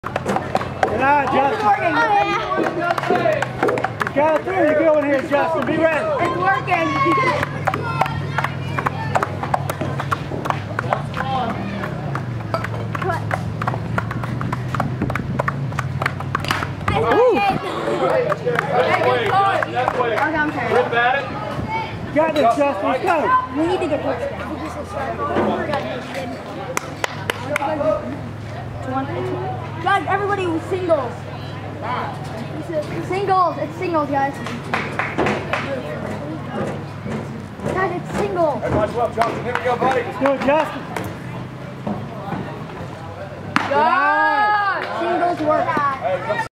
Good eye, Justin. You got it through. You're going here, Justin. Be ready. It's working. Got this, Justin. Let's go. We need to get hooks down. Guys, everybody singles. Singles. It's singles, guys. Guys, it's singles. Everyone's well, Johnson. Here we go, buddy. Let's do it, Justin. Singles work.